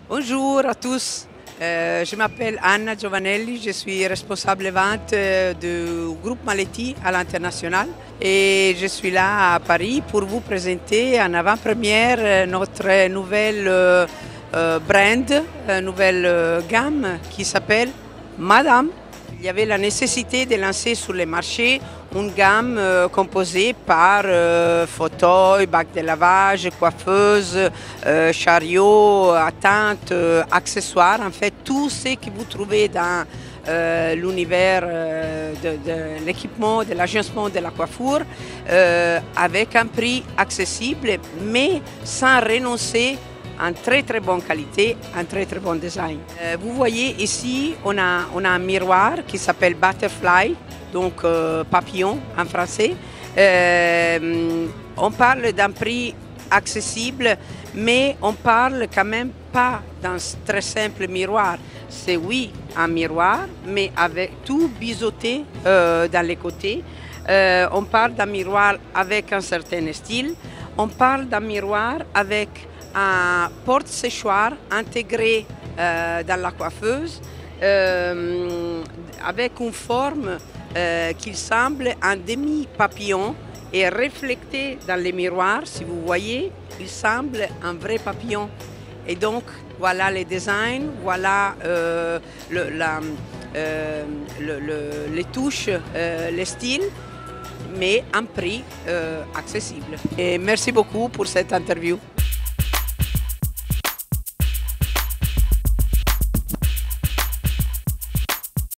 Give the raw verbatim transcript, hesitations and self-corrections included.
Bonjour à tous, Euh, je m'appelle Anna Giovanelli, je suis responsable vente euh, du groupe Maletti à l'international et je suis là à Paris pour vous présenter en avant-première euh, notre nouvelle euh, euh, brand, euh, nouvelle euh, gamme qui s'appelle Madame. Il y avait la nécessité de lancer sur le marché une gamme euh, composée par euh, fauteuil, bac de lavage, coiffeuse, euh, chariot, attente, euh, accessoires, en fait tout ce que vous trouvez dans euh, l'univers euh, de, de l'équipement, de l'agencement de la coiffure, euh, avec un prix accessible mais sans renoncer en très très bonne qualité, un très très bon design. Euh, vous voyez ici, on a, on a un miroir qui s'appelle Butterfly, donc euh, papillon en français. Euh, on parle d'un prix accessible, mais on parle quand même pas d'un très simple miroir. C'est oui un miroir, mais avec tout biseauté euh, dans les côtés. Euh, on parle d'un miroir avec un certain style. On parle d'un miroir avec un porte-séchoir intégré euh, dans la coiffeuse euh, avec une forme euh, qui semble un demi-papillon et reflété dans les miroirs, si vous voyez, il semble un vrai papillon. Et donc voilà les designs, voilà euh, le, la, euh, le, le, les touches, euh, les styles, mais un prix euh, accessible. Et merci beaucoup pour cette interview.